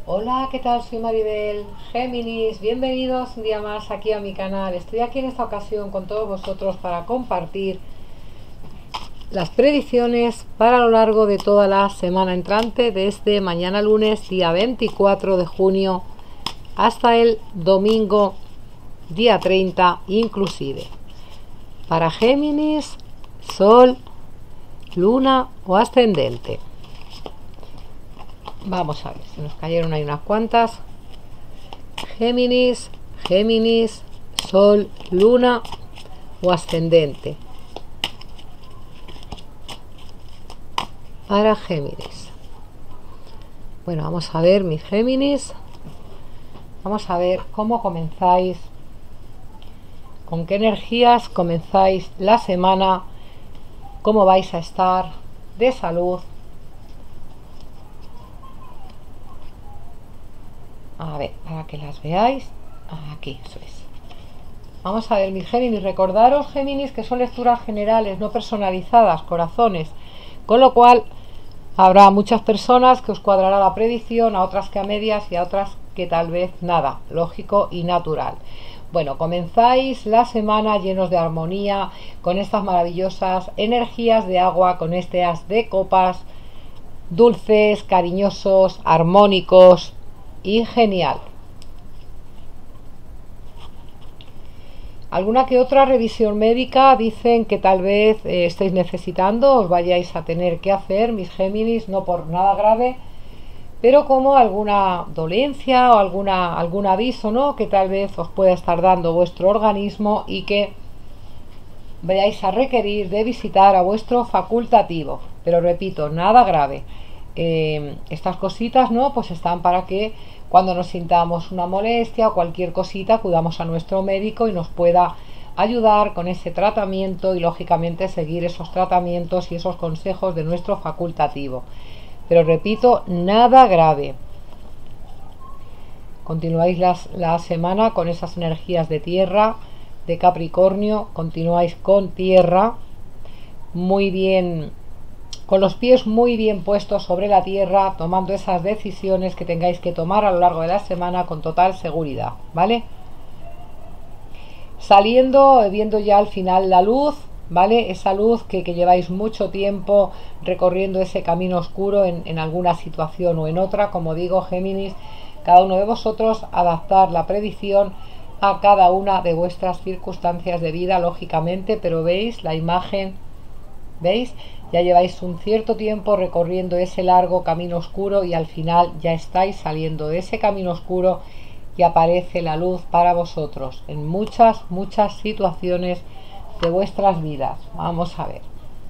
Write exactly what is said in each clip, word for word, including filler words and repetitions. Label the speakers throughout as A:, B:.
A: Hola, ¿qué tal? Soy Maribel, Géminis. Bienvenidos un día más aquí a mi canal. Estoy aquí en esta ocasión con todos vosotros para compartir las predicciones para lo largo de toda la semana entrante, desde mañana lunes, día veinticuatro de junio, hasta el domingo, día treinta, inclusive. Para Géminis, Sol, Luna o Ascendente. Vamos a ver, se nos cayeron ahí unas cuantas. Géminis, Géminis, Sol, Luna o Ascendente. Para Géminis. Bueno, vamos a ver mis Géminis. Vamos a ver cómo comenzáis, con qué energías comenzáis la semana, cómo vais a estar de salud. A ver, para que las veáis. Aquí, eso es. Vamos a ver, mis Géminis. Recordaros, Géminis, que son lecturas generales, no personalizadas, corazones. Con lo cual, habrá muchas personas que os cuadrará la predicción, a otras que a medias y a otras que tal vez nada. Lógico y natural. Bueno, comenzáis la semana llenos de armonía, con estas maravillosas energías de agua, con este as de copas, dulces, cariñosos, armónicos y genial. Alguna que otra revisión médica dicen que tal vez eh, estéis necesitando, os vayáis a tener que hacer, mis Géminis, no por nada grave, pero como alguna dolencia o alguna, algún aviso, ¿no?, que tal vez os pueda estar dando vuestro organismo y que vayáis a requerir de visitar a vuestro facultativo. Pero repito, nada grave. Eh, estas cositas, ¿no?, pues están para que cuando nos sintamos una molestia o cualquier cosita acudamos a nuestro médico y nos pueda ayudar con ese tratamiento y lógicamente seguir esos tratamientos y esos consejos de nuestro facultativo. Pero repito, nada grave. Continuáis las, la semana con esas energías de tierra, de Capricornio, continuáis con tierra, muy bien, con los pies muy bien puestos sobre la tierra, tomando esas decisiones que tengáis que tomar a lo largo de la semana con total seguridad, ¿vale? Saliendo, viendo ya al final la luz, ¿vale? Esa luz que, que lleváis mucho tiempo recorriendo ese camino oscuro en, en alguna situación o en otra. Como digo, Géminis, cada uno de vosotros adaptar la predicción a cada una de vuestras circunstancias de vida, lógicamente, pero veis la imagen, ¿veis? Ya lleváis un cierto tiempo recorriendo ese largo camino oscuro y al final ya estáis saliendo de ese camino oscuro y aparece la luz para vosotros en muchas, muchas situaciones de vuestras vidas. Vamos a ver.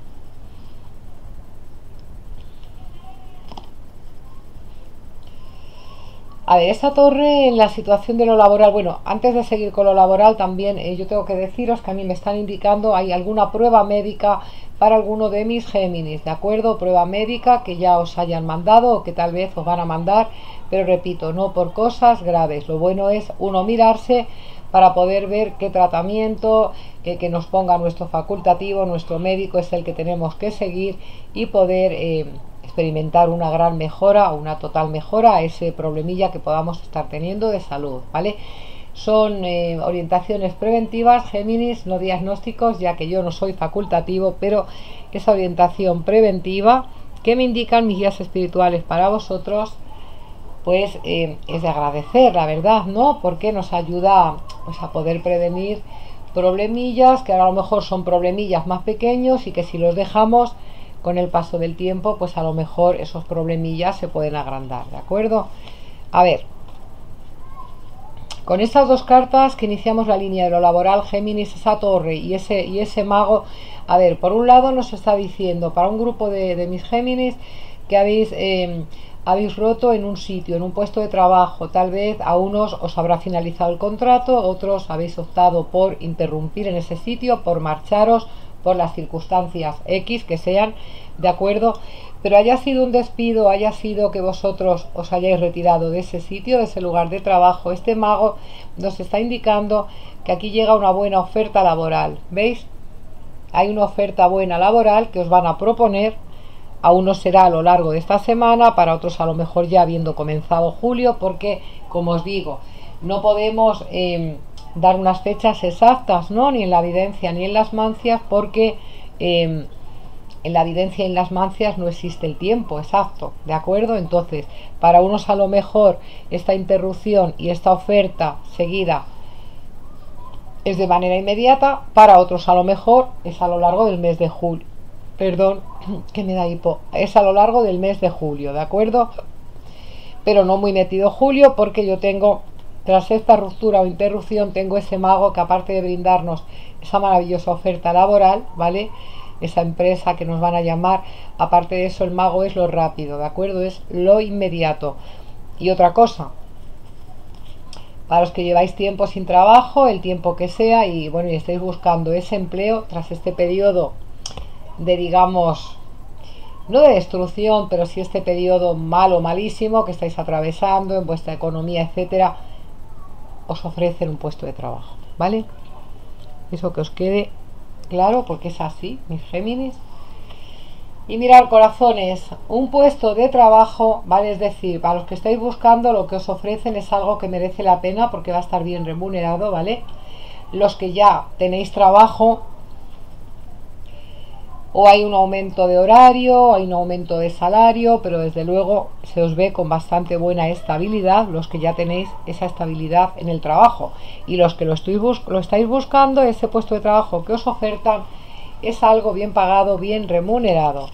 A: A ver, esta torre en la situación de lo laboral, bueno, antes de seguir con lo laboral también eh, yo tengo que deciros que a mí me están indicando, hay alguna prueba médica para alguno de mis Géminis, ¿de acuerdo? Prueba médica que ya os hayan mandado o que tal vez os van a mandar, pero repito, no por cosas graves. Lo bueno es uno mirarse para poder ver qué tratamiento eh, que nos ponga nuestro facultativo, nuestro médico es el que tenemos que seguir y poder eh, experimentar una gran mejora o una total mejora a ese problemilla que podamos estar teniendo de salud, ¿vale? Son eh, orientaciones preventivas, Géminis, no diagnósticos, ya que yo no soy facultativo, pero esa orientación preventiva que me indican mis guías espirituales para vosotros, pues eh, es de agradecer, la verdad, ¿no? Porque nos ayuda pues, a poder prevenir problemillas que a lo mejor son problemillas más pequeños y que si los dejamos con el paso del tiempo, pues a lo mejor esos problemillas se pueden agrandar, ¿de acuerdo? A ver, con estas dos cartas que iniciamos la línea de lo laboral, Géminis, esa torre y ese, y ese mago, a ver, por un lado nos está diciendo para un grupo de, de mis Géminis que habéis, eh, habéis roto en un sitio, en un puesto de trabajo, tal vez a unos os habrá finalizado el contrato, otros habéis optado por interrumpir en ese sitio, por marcharos, por las circunstancias X que sean, ¿de acuerdo? Pero haya sido un despido, haya sido que vosotros os hayáis retirado de ese sitio, de ese lugar de trabajo, este mago nos está indicando que aquí llega una buena oferta laboral, ¿veis? Hay una oferta buena laboral que os van a proponer, A unos será a lo largo de esta semana, para otros a lo mejor ya habiendo comenzado julio, porque, como os digo, no podemos eh, dar unas fechas exactas, ¿no? Ni en la videncia ni en las mancias, porque eh, en la evidencia y en las mancias no existe el tiempo exacto, ¿de acuerdo? Entonces, para unos a lo mejor esta interrupción y esta oferta seguida es de manera inmediata, para otros a lo mejor es a lo largo del mes de julio. Perdón, que me da hipo. Es a lo largo del mes de julio, ¿de acuerdo? Pero no muy metido julio, porque yo tengo, tras esta ruptura o interrupción, tengo ese mago que, aparte de brindarnos esa maravillosa oferta laboral, ¿vale?, esa empresa que nos van a llamar, aparte de eso, el mago es lo rápido, ¿de acuerdo? Es lo inmediato. Y otra cosa, para los que lleváis tiempo sin trabajo, el tiempo que sea, y bueno, y estáis buscando ese empleo tras este periodo de, digamos, no de destrucción, pero sí este periodo malo, malísimo que estáis atravesando en vuestra economía, etcétera, os ofrecen un puesto de trabajo, ¿vale? Eso que os quede claro, porque es así, mis Géminis. Y mirar, corazones, un puesto de trabajo, ¿vale? Es decir, para los que estáis buscando, lo que os ofrecen es algo que merece la pena, porque va a estar bien remunerado, ¿vale? Los que ya tenéis trabajo, o hay un aumento de horario, o hay un aumento de salario, pero desde luego se os ve con bastante buena estabilidad, los que ya tenéis esa estabilidad en el trabajo. Y los que lo, estoy bus lo estáis buscando, ese puesto de trabajo que os ofertan es algo bien pagado, bien remunerado.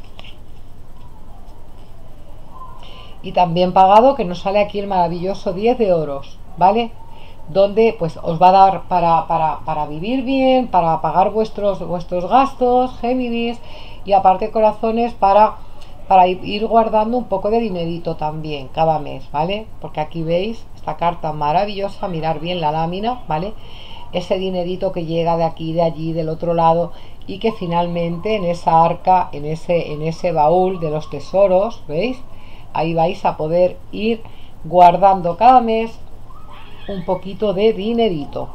A: Y también pagado, que nos sale aquí el maravilloso diez de oros, ¿vale? Donde pues os va a dar para, para, para vivir bien, para pagar vuestros, vuestros gastos, Géminis, y aparte, corazones, para, para ir guardando un poco de dinerito también cada mes, ¿vale? Porque aquí veis esta carta maravillosa, mirar bien la lámina, ¿vale? Ese dinerito que llega de aquí, de allí, del otro lado, y que finalmente en esa arca, en ese, en ese baúl de los tesoros, ¿veis? Ahí vais a poder ir guardando cada mes un poquito de dinerito.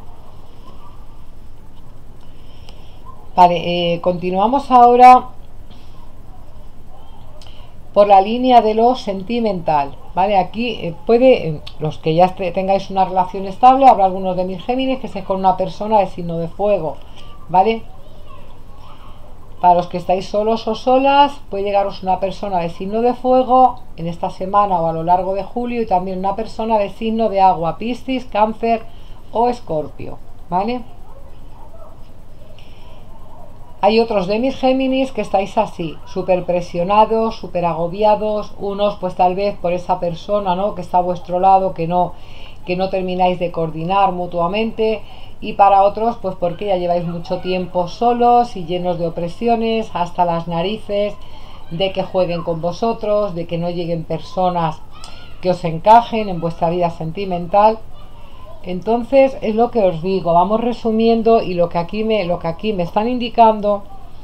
A: Vale, eh, continuamos ahora por la línea de lo sentimental, ¿vale? Aquí eh, puede, eh, los que ya tengáis una relación estable, habrá algunos de mis Géminis que estéis con una persona de signo de fuego, ¿vale? Para los que estáis solos o solas, puede llegaros una persona de signo de fuego en esta semana o a lo largo de julio, y también una persona de signo de agua, Piscis, Cáncer o Escorpio, ¿vale? Hay otros de mis Géminis que estáis así, súper presionados, súper agobiados, unos pues tal vez por esa persona, ¿no?, que está a vuestro lado, que no, que no termináis de coordinar mutuamente, y para otros pues porque ya lleváis mucho tiempo solos y llenos de opresiones hasta las narices de que jueguen con vosotros, de que no lleguen personas que os encajen en vuestra vida sentimental. Entonces es lo que os digo, vamos resumiendo, y lo que aquí me, lo que aquí me están indicando,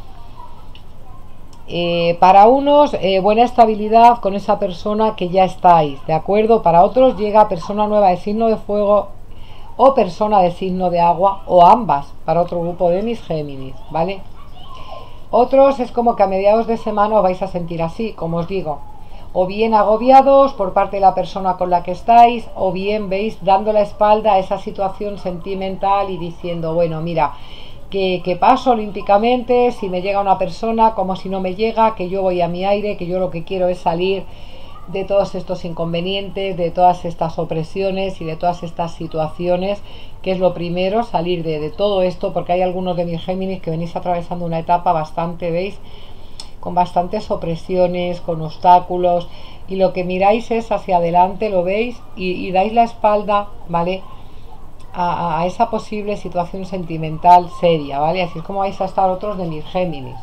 A: eh, para unos eh, buena estabilidad con esa persona que ya estáis, ¿de acuerdo? Para otros llega persona nueva de signo de fuego o persona de signo de agua, o ambas, para otro grupo de mis Géminis, ¿vale? Otros es como que a mediados de semana os vais a sentir así, como os digo, o bien agobiados por parte de la persona con la que estáis, o bien veis dando la espalda a esa situación sentimental y diciendo, bueno, mira, que, que paso olímpicamente, si me llega una persona, como si no me llega, que yo voy a mi aire, que yo lo que quiero es salir de todos estos inconvenientes, de todas estas opresiones y de todas estas situaciones, que es lo primero, salir de, de todo esto, porque hay algunos de mis Géminis que venís atravesando una etapa bastante, ¿veis?, con bastantes opresiones, con obstáculos, y lo que miráis es hacia adelante, lo veis, y, y dais la espalda, ¿vale?, a, a esa posible situación sentimental seria, ¿vale? Así es como vais a estar otros de mis Géminis.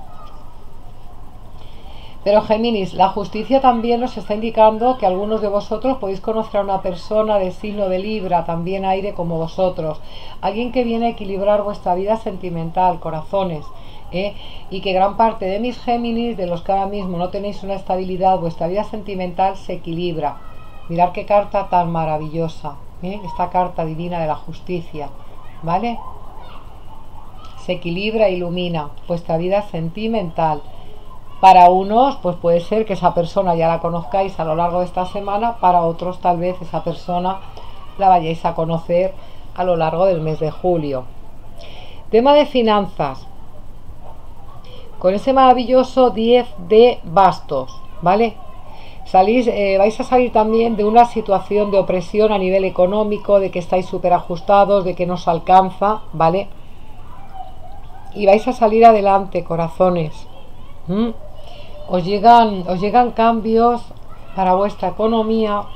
A: Pero Géminis, la justicia también nos está indicando que algunos de vosotros podéis conocer a una persona de signo de Libra, también aire como vosotros, alguien que viene a equilibrar vuestra vida sentimental, corazones, ¿eh? Y que gran parte de mis Géminis, de los que ahora mismo no tenéis una estabilidad, vuestra vida sentimental se equilibra. Mirad qué carta tan maravillosa, ¿eh? Esta carta divina de la justicia, ¿vale? Se equilibra e ilumina vuestra vida sentimental. Para unos, pues puede ser que esa persona ya la conozcáis a lo largo de esta semana, para otros tal vez esa persona la vayáis a conocer a lo largo del mes de julio. Tema de finanzas, con ese maravilloso diez de bastos, ¿vale? Salís, eh, vais a salir también de una situación de opresión a nivel económico, de que estáis súper ajustados, de que no os alcanza, ¿vale? Y vais a salir adelante, corazones. ¿Mm? Os llegan, os llegan cambios para vuestra economía.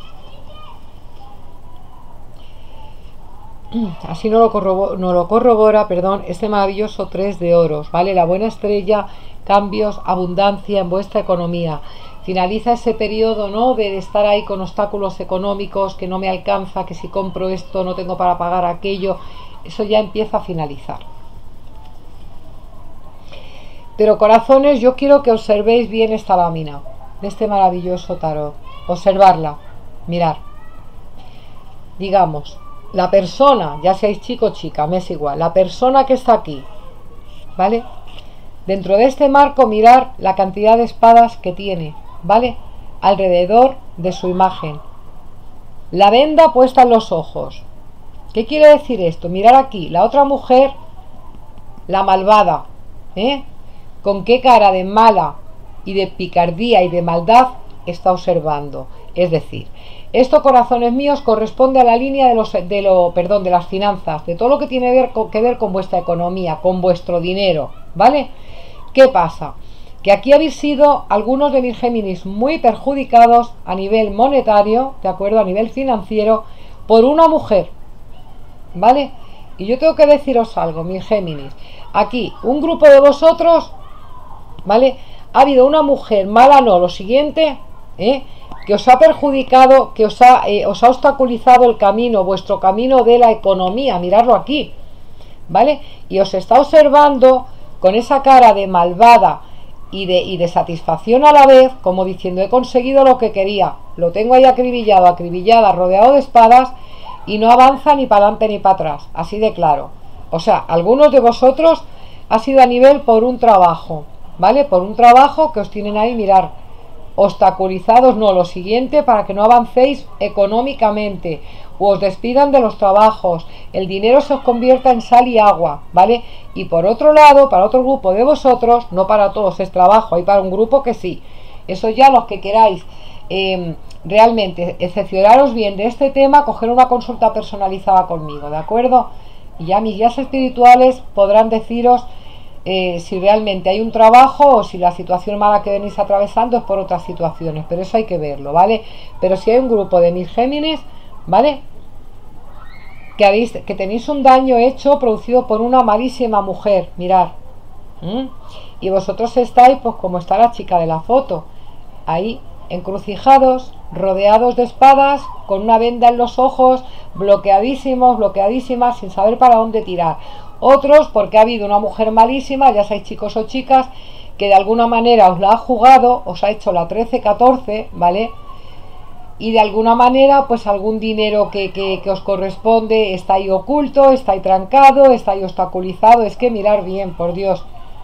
A: Así no lo corrobora, no lo corrobora, perdón, este maravilloso tres de oros, ¿vale? La buena estrella, cambios, abundancia en vuestra economía. Finaliza ese periodo, ¿no?, de estar ahí con obstáculos económicos, que no me alcanza, que si compro esto no tengo para pagar aquello. Eso ya empieza a finalizar. Pero, corazones, yo quiero que observéis bien esta lámina de este maravilloso tarot. Observarla, mirar. Digamos, la persona, ya seáis chico o chica, me es igual, la persona que está aquí, ¿vale? Dentro de este marco, mirar la cantidad de espadas que tiene, ¿vale? Alrededor de su imagen. La venda puesta en los ojos. ¿Qué quiere decir esto? Mirar aquí, la otra mujer, la malvada, ¿eh? Con qué cara de mala y de picardía y de maldad está observando. Es decir, esto, corazones míos, corresponde a la línea de los de lo, perdón, de las finanzas, de todo lo que tiene que ver, con, que ver con vuestra economía, con vuestro dinero, ¿vale? ¿Qué pasa? Que aquí habéis sido algunos de mis Géminis muy perjudicados a nivel monetario, ¿de acuerdo? A nivel financiero, por una mujer, ¿vale? Y yo tengo que deciros algo, mis Géminis. Aquí, un grupo de vosotros, ¿vale? Ha habido una mujer mala, no, lo siguiente, ¿eh?, que os ha perjudicado, que os ha, eh, os ha obstaculizado el camino, vuestro camino de la economía, miradlo aquí, ¿vale? Y os está observando con esa cara de malvada y de, y de satisfacción a la vez, como diciendo, he conseguido lo que quería, lo tengo ahí acribillado, acribillada, rodeado de espadas, y no avanza ni para adelante ni para atrás, así de claro. O sea, algunos de vosotros ha sido a nivel por un trabajo, ¿vale? Por un trabajo que os tienen ahí, mirar, obstaculizados, no, lo siguiente, para que no avancéis económicamente, o os despidan de los trabajos, el dinero se os convierta en sal y agua, ¿vale? Y por otro lado, para otro grupo de vosotros, no para todos es trabajo, hay para un grupo que sí, eso ya los que queráis eh, realmente excepcionaros bien de este tema, coger una consulta personalizada conmigo, ¿de acuerdo? Y ya mis guías espirituales podrán deciros Eh, si realmente hay un trabajo o si la situación mala que venís atravesando es por otras situaciones, pero eso hay que verlo, ¿vale? Pero si hay un grupo de mis Géminis, ¿vale?, que, habéis, que tenéis un daño hecho, producido por una malísima mujer, mirad, ¿Mm? Y vosotros estáis, pues como está la chica de la foto, ahí encrucijados, rodeados de espadas, con una venda en los ojos, bloqueadísimos, bloqueadísimas, sin saber para dónde tirar. Otros porque ha habido una mujer malísima, ya seáis chicos o chicas, que de alguna manera os la ha jugado, os ha hecho la trece catorce, ¿vale? Y de alguna manera, pues algún dinero que, que, que os corresponde está ahí oculto, está ahí trancado, está ahí obstaculizado. Es que mirar bien, por Dios,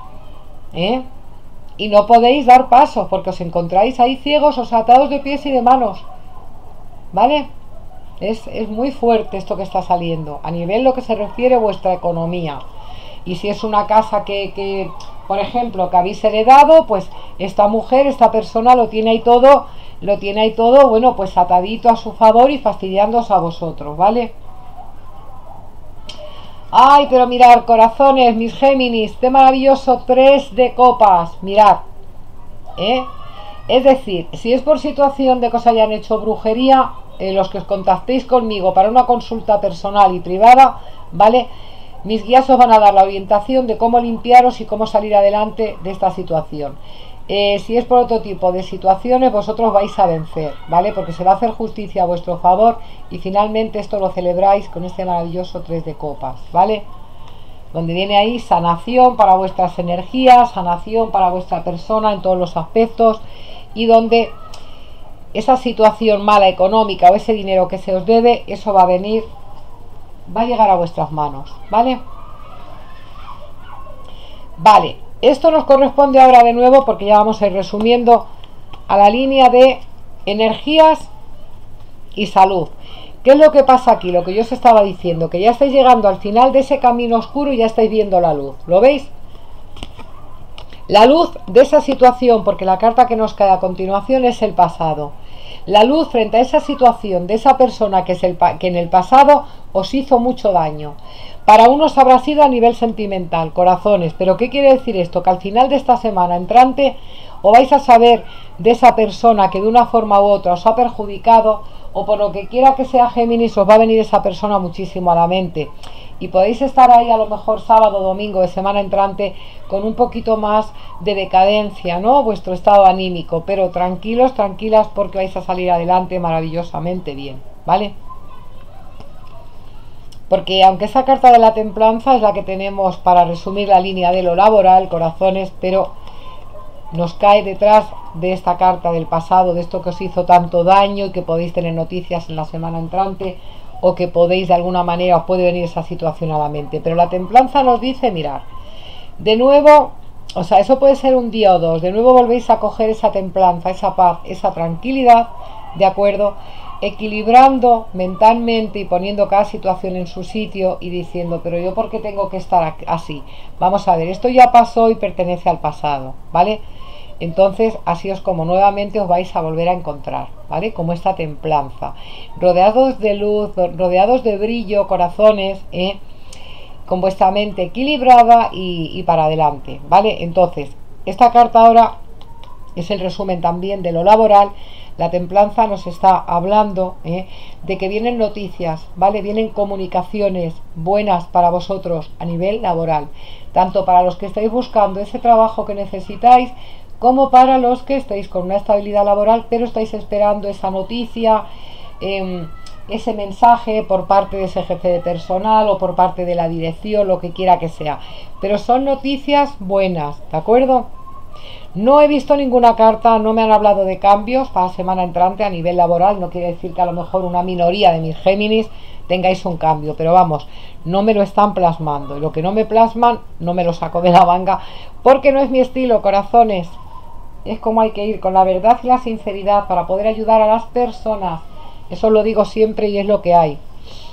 A: ¿eh? Y no podéis dar pasos porque os encontráis ahí ciegos, os atados de pies y de manos, ¿vale? Es, es muy fuerte esto que está saliendo a nivel lo que se refiere a vuestra economía. Y si es una casa que, que, por ejemplo, que habéis heredado, pues esta mujer, esta persona lo tiene ahí todo, lo tiene ahí todo, bueno, pues atadito a su favor y fastidiándoos a vosotros, ¿vale? Ay, pero mirad, corazones, mis Géminis, este maravilloso tres de copas, mirad, ¿eh? Es decir, si es por situación de que os hayan hecho brujería, eh, los que os contactéis conmigo para una consulta personal y privada, ¿vale?, mis guías os van a dar la orientación de cómo limpiaros y cómo salir adelante de esta situación. Eh, si es por otro tipo de situaciones, vosotros vais a vencer, ¿vale? Porque se va a hacer justicia a vuestro favor y finalmente esto lo celebráis con este maravilloso tres de copas, ¿vale? Donde viene ahí sanación para vuestras energías, sanación para vuestra persona en todos los aspectos, y donde esa situación mala económica o ese dinero que se os debe, eso va a venir, va a llegar a vuestras manos, ¿vale? Vale, Esto nos corresponde ahora de nuevo, porque ya vamos a ir resumiendo, a la línea de energías y salud. ¿Qué es lo que pasa aquí? Lo que yo os estaba diciendo, que ya estáis llegando al final de ese camino oscuro y ya estáis viendo la luz. ¿Lo veis? La luz de esa situación, porque la carta que nos cae a continuación es el pasado. La luz frente a esa situación de esa persona que, es el, que en el pasado os hizo mucho daño. Para unos habrá sido a nivel sentimental, corazones. ¿Pero qué quiere decir esto? Que al final de esta semana entrante o vais a saber de esa persona que de una forma u otra os ha perjudicado, o por lo que quiera que sea, Géminis, os va a venir esa persona muchísimo a la mente. Y podéis estar ahí a lo mejor sábado, domingo de semana entrante con un poquito más de decadencia, ¿no? Vuestro estado anímico, pero tranquilos, tranquilas, porque vais a salir adelante maravillosamente bien, ¿vale? Porque aunque esa carta de la templanza es la que tenemos para resumir la línea de lo laboral, corazones, pero nos cae detrás de esta carta del pasado, de esto que os hizo tanto daño y que podéis tener noticias en la semana entrante, o que podéis de alguna manera, os puede venir esa situación a la mente. Pero la templanza nos dice, mirar, de nuevo, o sea, eso puede ser un día o dos, de nuevo volvéis a coger esa templanza, esa paz, esa tranquilidad, ¿de acuerdo? Equilibrando mentalmente y poniendo cada situación en su sitio y diciendo, pero yo ¿por qué tengo que estar así? Vamos a ver, esto ya pasó y pertenece al pasado, ¿vale? Entonces así es como nuevamente os vais a volver a encontrar, ¿vale? Como esta templanza, rodeados de luz, rodeados de brillo, corazones, ¿eh? Con vuestra mente equilibrada y, y para adelante, ¿vale? Entonces, esta carta ahora es el resumen también de lo laboral. La templanza nos está hablando ¿eh? de que vienen noticias, ¿vale? Vienen comunicaciones buenas para vosotros a nivel laboral, tanto para los que estáis buscando ese trabajo que necesitáis, como para los que estáis con una estabilidad laboral, pero estáis esperando esa noticia, eh, ese mensaje por parte de ese jefe de personal o por parte de la dirección, lo que quiera que sea. Pero son noticias buenas, ¿de acuerdo? No he visto ninguna carta, no me han hablado de cambios para la semana entrante a nivel laboral. No quiere decir que a lo mejor una minoría de mis Géminis tengáis un cambio, pero vamos, no me lo están plasmando. Y lo que no me plasman, no me lo saco de la manga, porque no es mi estilo, corazones. Es como hay que ir, con la verdad y la sinceridad, para poder ayudar a las personas. Eso lo digo siempre y es lo que hay.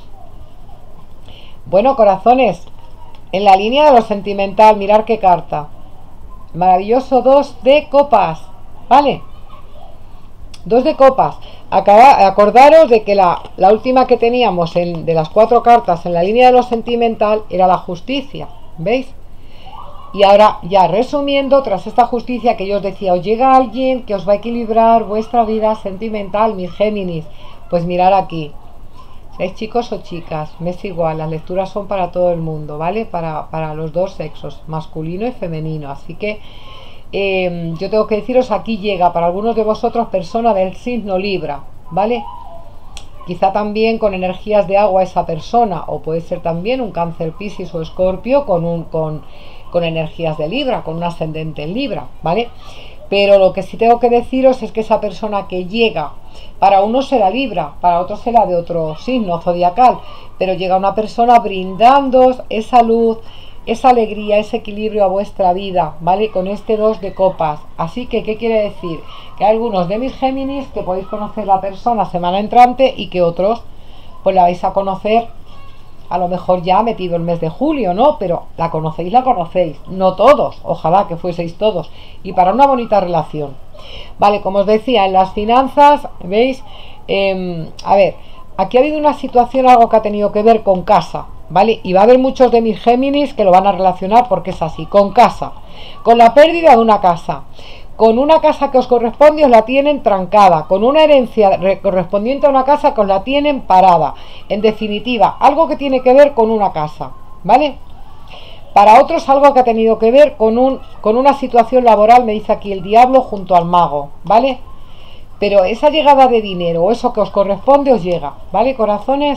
A: Bueno, corazones, en la línea de lo sentimental, mirar qué carta. Maravilloso dos de copas, ¿vale? Dos de copas. Acaba, acordaros de que la, la última que teníamos en, de las cuatro cartas en la línea de lo sentimental era la justicia, ¿veis? Y ahora ya resumiendo, tras esta justicia que yo os decía, os llega alguien que os va a equilibrar vuestra vida sentimental, mis Géminis. Pues mirar aquí, seáis chicos o chicas, me es igual, las lecturas son para todo el mundo, ¿vale? Para, para los dos sexos, masculino y femenino. Así que eh, yo tengo que deciros, aquí llega para algunos de vosotros persona del signo Libra, ¿vale? Quizá también con energías de agua esa persona, o puede ser también un Cáncer, Piscis o Escorpio con, un, con, con energías de Libra, con un ascendente en Libra, ¿vale? Pero lo que sí tengo que deciros es que esa persona que llega, para uno será Libra, para otro será de otro signo zodiacal, pero llega una persona brindándoos esa luz, esa alegría, ese equilibrio a vuestra vida, ¿vale? Con este dos de copas. Así que, ¿qué quiere decir? Que hay algunos de mis Géminis que podéis conocer la persona semana entrante y que otros pues la vais a conocer a lo mejor ya metido el mes de julio, ¿no? Pero la conocéis, la conocéis. No todos, ojalá que fueseis todos. Y para una bonita relación. Vale, como os decía, en las finanzas, ¿veis? Eh, a ver, aquí ha habido una situación, algo que ha tenido que ver con casa, ¿vale? Y va a haber muchos de mis Géminis que lo van a relacionar porque es así, con casa. Con la pérdida de una casa. Con una casa que os corresponde, os la tienen trancada. Con una herencia correspondiente a una casa que os la tienen parada. En definitiva, algo que tiene que ver con una casa, ¿vale? Para otros, algo que ha tenido que ver con, un, con una situación laboral, me dice aquí el diablo junto al mago, ¿vale? Pero esa llegada de dinero, o eso que os corresponde, os llega, ¿vale, corazones?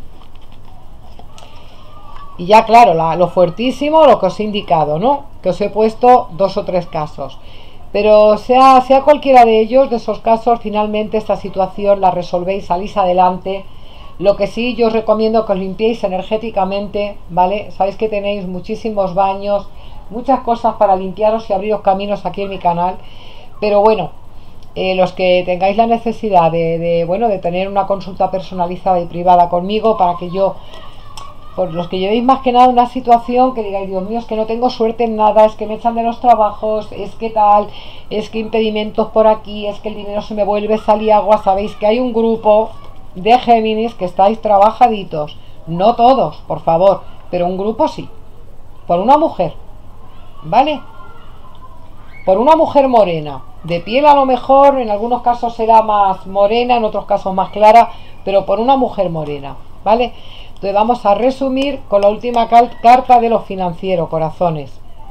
A: Y ya, claro, la, lo fuertísimo, lo que os he indicado, ¿no? Que os he puesto dos o tres casos. Pero sea, sea cualquiera de ellos, de esos casos, finalmente esta situación la resolvéis, salís adelante. Lo que sí yo os recomiendo que os limpiéis energéticamente, ¿vale? Sabéis que tenéis muchísimos baños, muchas cosas para limpiaros y abriros caminos aquí en mi canal. Pero bueno, eh, los que tengáis la necesidad de, de, bueno, de tener una consulta personalizada y privada conmigo, para que yo, por los que llevéis más que nada una situación que digáis, Dios mío, es que no tengo suerte en nada, es que me echan de los trabajos, es que tal, es que impedimentos por aquí, es que el dinero se me vuelve sal y agua, sabéis que hay un grupo de Géminis que estáis trabajaditos, no todos, por favor, pero un grupo sí, por una mujer, ¿vale? Por una mujer morena, de piel a lo mejor, en algunos casos será más morena, en otros casos más clara, pero por una mujer morena, ¿vale? Entonces vamos a resumir con la última carta de lo financiero, corazones.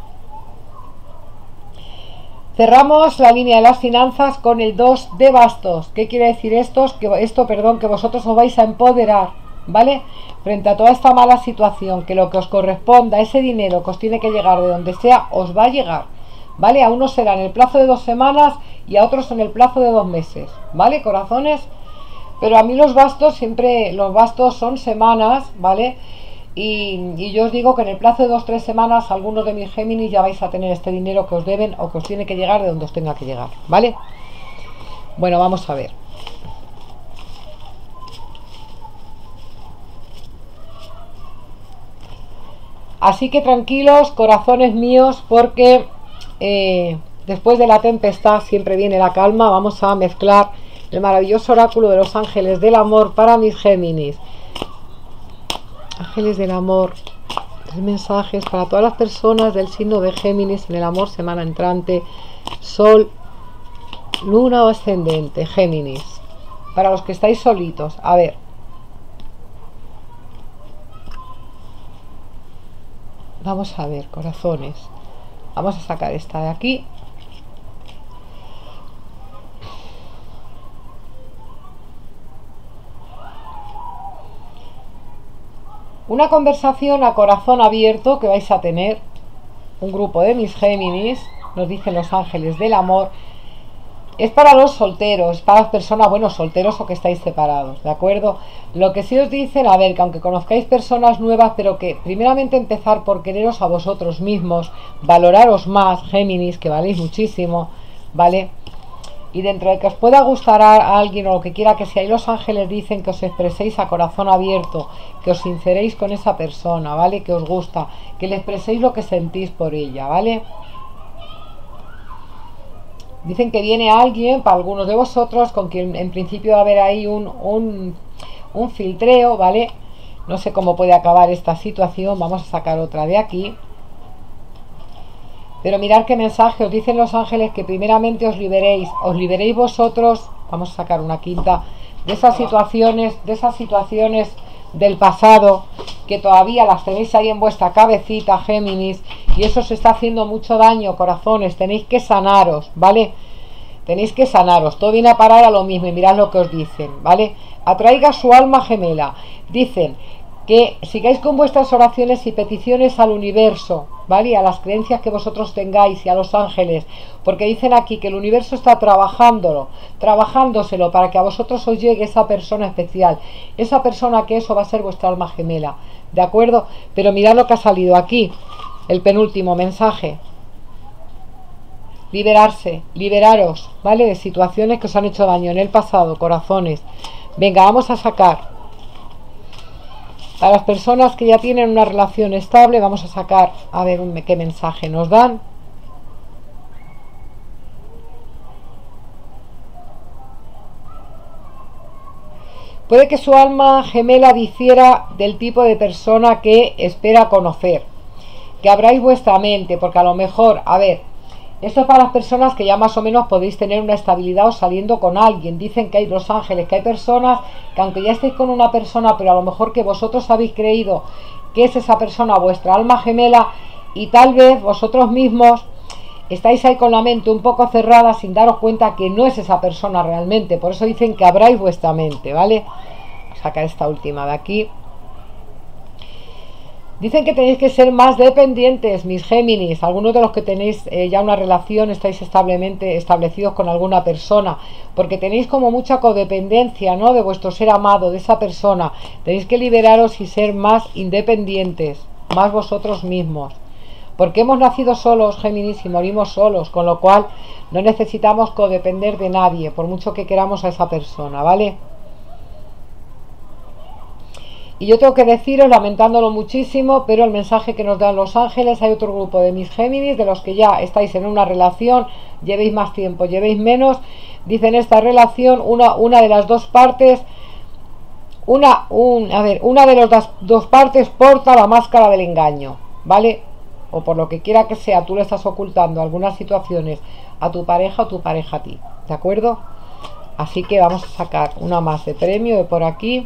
A: Cerramos la línea de las finanzas con el dos de bastos. ¿Qué quiere decir esto? Que esto, perdón, que vosotros os vais a empoderar, ¿vale? Frente a toda esta mala situación, que lo que os corresponda, ese dinero que os tiene que llegar de donde sea, os va a llegar, ¿vale? A unos será en el plazo de dos semanas y a otros en el plazo de dos meses, ¿vale, corazones? Pero a mí los bastos siempre, los bastos son semanas, ¿vale? Y, y yo os digo que en el plazo de dos tres semanas algunos de mis Géminis ya vais a tener este dinero que os deben o que os tiene que llegar de donde os tenga que llegar, ¿vale? Bueno, vamos a ver. Así que tranquilos, corazones míos, porque eh, después de la tempestad siempre viene la calma. Vamos a mezclar el maravilloso oráculo de los ángeles del amor para mis Géminis. Ángeles del amor, tres mensajes para todas las personas del signo de Géminis en el amor, semana entrante, Sol, Luna o ascendente, Géminis. Para los que estáis solitos, a ver. Vamos a ver, corazones. Vamos a sacar esta de aquí. Una conversación a corazón abierto que vais a tener un grupo de mis Géminis, nos dicen los ángeles del amor. Es para los solteros, para las personas, bueno, solteros o que estáis separados, ¿de acuerdo? Lo que sí os dicen, a ver, que aunque conozcáis personas nuevas, pero que primeramente empezar por quereros a vosotros mismos, valoraros más, Géminis, que valéis muchísimo, ¿vale? Y dentro de que os pueda gustar a alguien o lo que quiera que seáis, los ángeles dicen que os expreséis a corazón abierto, que os sinceréis con esa persona, ¿vale? Que os gusta, que le expreséis lo que sentís por ella, ¿vale? Dicen que viene alguien, para algunos de vosotros, con quien en principio va a haber ahí un, un, un filtreo, ¿vale? No sé cómo puede acabar esta situación, vamos a sacar otra de aquí. Pero mirad qué mensaje os dicen los ángeles, que primeramente os liberéis, os liberéis vosotros, vamos a sacar una quinta, de esas situaciones, de esas situaciones del pasado, que todavía las tenéis ahí en vuestra cabecita, Géminis, y eso os está haciendo mucho daño, corazones, tenéis que sanaros, ¿vale? Tenéis que sanaros, todo viene a parar a lo mismo, y mirad lo que os dicen, ¿vale? Atraiga su alma gemela, dicen que sigáis con vuestras oraciones y peticiones al universo, ¿vale? A las creencias que vosotros tengáis y a los ángeles, porque dicen aquí que el universo está trabajándolo, trabajándoselo para que a vosotros os llegue esa persona especial, esa persona que eso va a ser vuestra alma gemela, ¿de acuerdo? Pero mirad lo que ha salido aquí, el penúltimo mensaje. Liberarse, liberaros, ¿vale? De situaciones que os han hecho daño en el pasado, corazones. Venga, vamos a sacar. A las personas que ya tienen una relación estable, vamos a sacar, a ver qué mensaje nos dan. Puede que su alma gemela difiera del tipo de persona que espera conocer, que abráis vuestra mente, porque a lo mejor, a ver, esto es para las personas que ya más o menos podéis tener una estabilidad o saliendo con alguien. Dicen que hay los ángeles, que hay personas que aunque ya estéis con una persona, pero a lo mejor que vosotros habéis creído que es esa persona vuestra alma gemela, y tal vez vosotros mismos estáis ahí con la mente un poco cerrada sin daros cuenta que no es esa persona realmente. Por eso dicen que abráis vuestra mente, ¿vale? Voy a sacar esta última de aquí. Dicen que tenéis que ser más dependientes, mis Géminis. Algunos de los que tenéis eh, ya una relación, estáis establemente establecidos con alguna persona, porque tenéis como mucha codependencia, ¿no? De vuestro ser amado, de esa persona. Tenéis que liberaros y ser más independientes, más vosotros mismos. porque hemos nacido solos, Géminis, y morimos solos, con lo cual no necesitamos codepender de nadie, por mucho que queramos a esa persona, ¿vale? Y yo tengo que deciros, lamentándolo muchísimo, pero el mensaje que nos dan los ángeles, hay otro grupo de mis Géminis, de los que ya estáis en una relación, llevéis más tiempo, llevéis menos, dicen esta relación, una, una de las dos partes, una, un, a ver, una de las dos, dos partes porta la máscara del engaño, ¿vale? O por lo que quiera que sea, tú le estás ocultando algunas situaciones a tu pareja o tu pareja a ti, ¿de acuerdo? Así que vamos a sacar una más de premio de por aquí.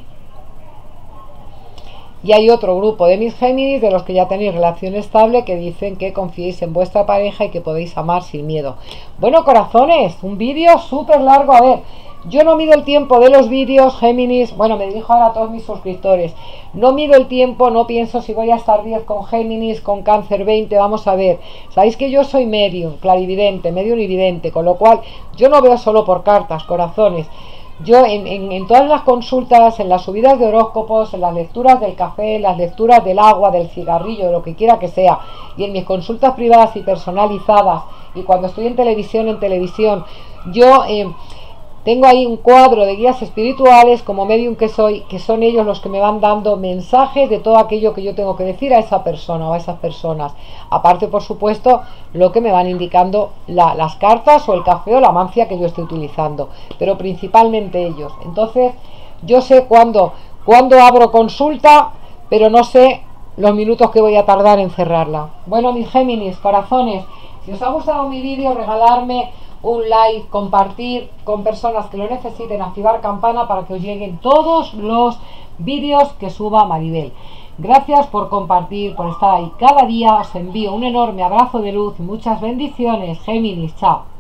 A: Y hay otro grupo de mis Géminis, de los que ya tenéis relación estable, que dicen que confiéis en vuestra pareja y que podéis amar sin miedo. Bueno, corazones, un vídeo súper largo. A ver, yo no mido el tiempo de los vídeos, Géminis. Bueno, me dirijo ahora a todos mis suscriptores. No mido el tiempo, no pienso si voy a estar diez con Géminis, con Cáncer veinte. Vamos a ver. Sabéis que yo soy medium, clarividente, medium y vidente, con lo cual yo no veo solo por cartas, corazones. Yo en, en, en todas las consultas, en las subidas de horóscopos, en las lecturas del café, en las lecturas del agua, del cigarrillo, de lo que quiera que sea, y en mis consultas privadas y personalizadas, y cuando estoy en televisión, en televisión, yo eh, tengo ahí un cuadro de guías espirituales, como medium que soy, que son ellos los que me van dando mensajes de todo aquello que yo tengo que decir a esa persona o a esas personas. Aparte, por supuesto, lo que me van indicando la, las cartas o el café o la mancia que yo estoy utilizando, pero principalmente ellos. Entonces, yo sé cuándo, cuándo abro consulta, pero no sé los minutos que voy a tardar en cerrarla. Bueno, mis Géminis, corazones, si os ha gustado mi vídeo, regalarme un like, compartir con personas que lo necesiten, activar campana para que os lleguen todos los vídeos que suba Maribel. Gracias por compartir, por estar ahí cada día. Os envío un enorme abrazo de luz y muchas bendiciones, Géminis. Chao.